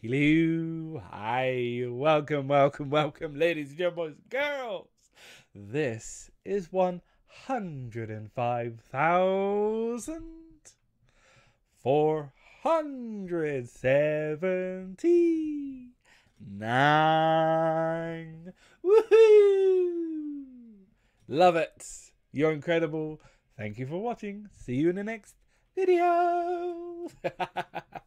Hello, hi, welcome, ladies and gentlemen, boys and girls. This is 105,479. Woohoo! Love it. You're incredible. Thank you for watching. See you in the next video.